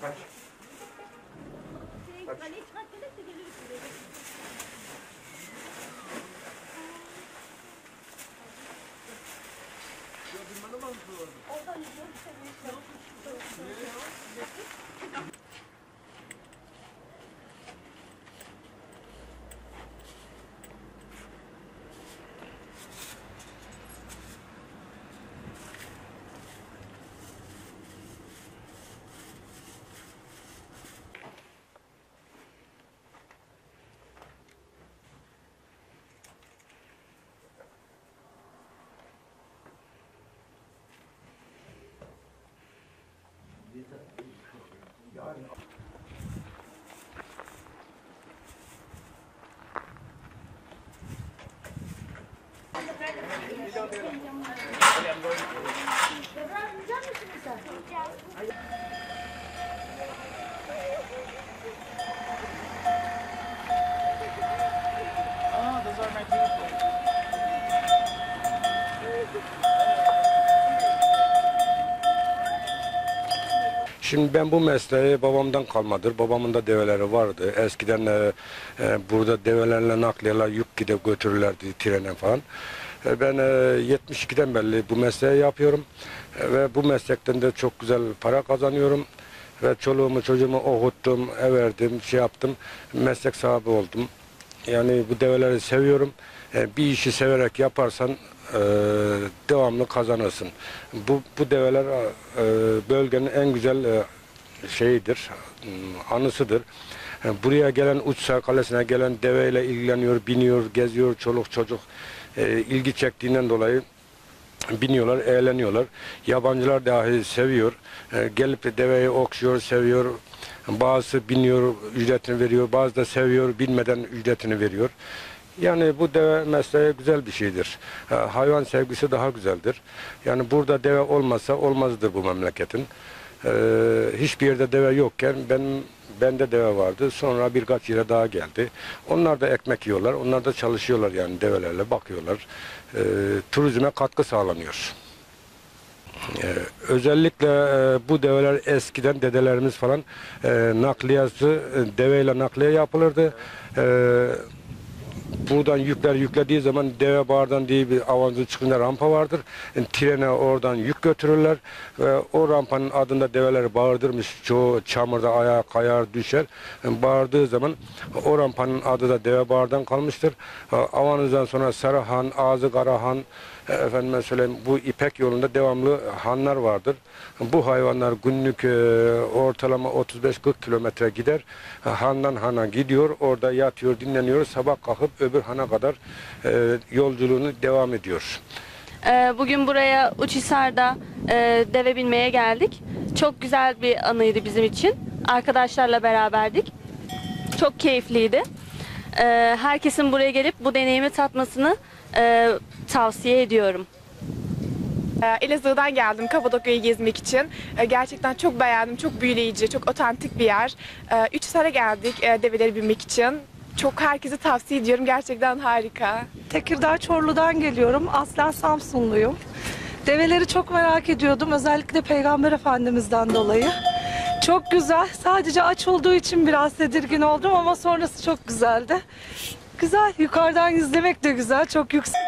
Kaç. Kaç. Şimdi ben bu mesleği babamdan kalmadır. Babamın da develeri vardı. Eskiden burada develerle nakliyeler yük gidip götürürlerdi trene falan. Ben 72'den beri bu mesleği yapıyorum. Ve bu meslekten de çok güzel para kazanıyorum. Ve çoluğumu çocuğumu okuttum, verdim, şey yaptım. Meslek sahibi oldum. Yani bu develeri seviyorum. Bir işi severek yaparsan devamlı kazanırsın. Bu develer bölgenin en güzel şeyidir, anısıdır. Buraya gelen Uçsar Kalesi'ne gelen deveyle ilgileniyor, biniyor, geziyor, çoluk çocuk ilgi çektiğinden dolayı biniyorlar, eğleniyorlar. Yabancılar dahi seviyor. Gelip de deveyi okşuyor, seviyor. Bazısı biniyor, ücretini veriyor. Bazı da seviyor, binmeden ücretini veriyor. Yani bu deve mesleği güzel bir şeydir. Hayvan sevgisi daha güzeldir. Yani burada deve olmasa olmazdır bu memleketin. Hiçbir yerde deve yokken bende deve vardı. Sonra birkaç yere daha geldi. Onlar da ekmek yiyorlar. Onlar da çalışıyorlar yani develerle bakıyorlar. Turizme katkı sağlanıyor. Özellikle bu develer eskiden dedelerimiz falan nakliyesi deveyle nakliye yapılırdı. Buradan yükler yüklediği zaman deve bağırdan diye bir avansın çıkınca rampa vardır. Trene oradan yük götürürler ve o rampanın adında develeri bağırdırmış. Çoğu çamurda ayağa kayar düşer. Bağırdığı zaman o rampanın adı da deve bağırdan kalmıştır. Avanızdan sonra Sarıhan, Ağzı Karahan, efendime söyleyeyim, bu İpek yolunda devamlı hanlar vardır. Bu hayvanlar günlük ortalama 35-40 kilometre gider. Handan hana gidiyor, orada yatıyor, dinleniyor. Sabah kalkıp öbür hana kadar yolculuğunu devam ediyor. Bugün buraya Uçhisar'da deve binmeye geldik. Çok güzel bir anıydı bizim için. Arkadaşlarla beraberdik. Çok keyifliydi. Herkesin buraya gelip bu deneyimi tatmasını tavsiye ediyorum. Elazığ'dan geldim Kapadokya'yı gezmek için. Gerçekten çok beğendim, çok büyüleyici, çok otantik bir yer. Uçhisar'a geldik develeri binmek için. Çok herkese tavsiye ediyorum, gerçekten harika. Tekirdağ Çorlu'dan geliyorum. Aslen Samsunluyum. Develeri çok merak ediyordum. Özellikle Peygamber Efendimiz'den dolayı. Çok güzel. Sadece aç olduğu için biraz tedirgin oldum ama sonrası çok güzeldi. Güzel. Yukarıdan izlemek de güzel. Çok yüksek.